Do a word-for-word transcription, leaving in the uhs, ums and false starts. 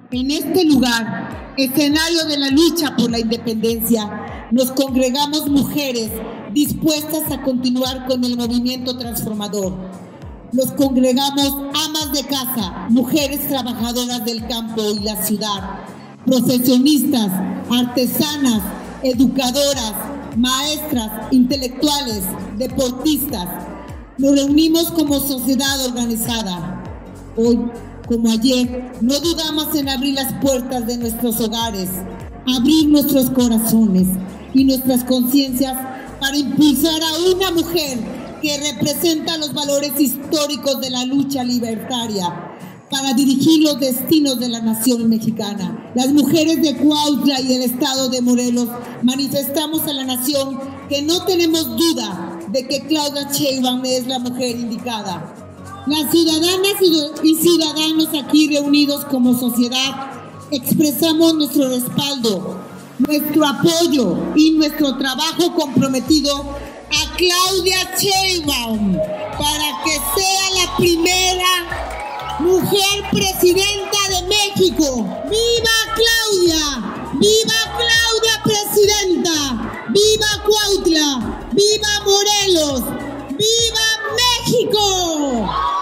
En este lugar, escenario de la lucha por la independencia, nos congregamos mujeres dispuestas a continuar con el movimiento transformador. Nos congregamos amas de casa, mujeres trabajadoras del campo y la ciudad, profesionistas, artesanas, educadoras, maestras, intelectuales, deportistas. Nos reunimos como sociedad organizada. Hoy, como ayer, no dudamos en abrir las puertas de nuestros hogares, abrir nuestros corazones y nuestras conciencias para impulsar a una mujer que representa los valores históricos de la lucha libertaria, para dirigir los destinos de la nación mexicana. Las mujeres de Cuautla y el estado de Morelos manifestamos a la nación que no tenemos duda de que Claudia Sheinbaum es la mujer indicada. Las ciudadanas y ciudadanos aquí reunidos como sociedad expresamos nuestro respaldo, nuestro apoyo y nuestro trabajo comprometido a Claudia Sheinbaum para que sea la primera mujer presidenta de México. ¡Viva Claudia! ¡Viva Claudia presidenta! ¡Viva Cuautla! ¡Viva Morelos! ¡Viva México!